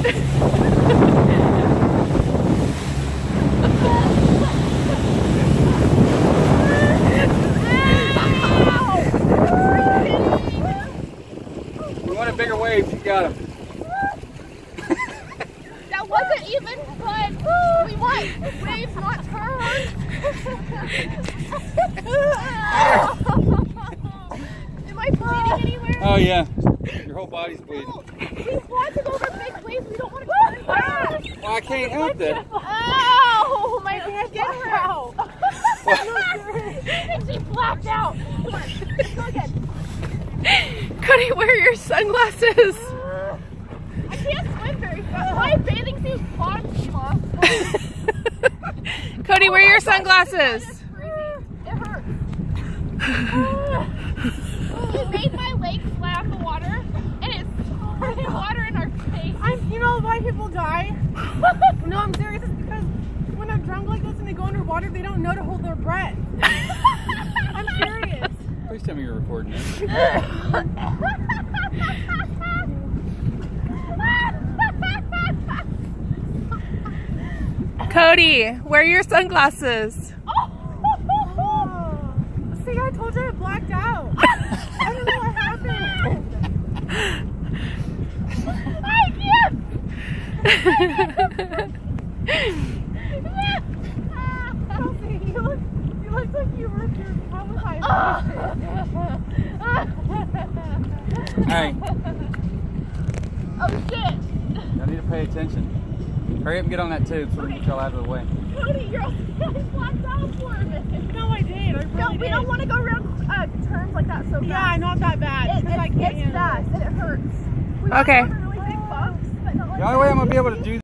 You want a bigger wave, you got him. That wasn't even fun. We want waves, not turns. Am I bleeding anywhere? Oh yeah, your whole body's bleeding. No, we want to go over big waves. We don't want to turn fast. Well, I can't help it. Oh, my hand get hurt. She blacked out. Come on, let's go again. Cody, wear your sunglasses. I can't swim very fast. My bathing suit's bottom came off. Cody, wear your sunglasses. It hurts. It made my legs fly off the water, and it's pouring water in our face. You know why people die? No, I'm serious. It's because when they're drunk like this and they go underwater, they don't know to hold their breath. I'm serious. Please tell me you're recording this. Cody, wear your sunglasses. See, I told you I blacked out. I don't know what happened. I can't. Kelsey, you look like you were traumatized. Alright, Oh shit. y'all need to pay attention. Hurry up and get on that tube so we can get y'all out of the way. Cody, you're blacked out for a minute. No, I did. I really No, we did. don't want to go around turns like that so fast. Yeah, not that bad. It's I can't handle it. fast and it hurts. We Okay. want to go over really big bumps, but not like The only way I'm going to be able to do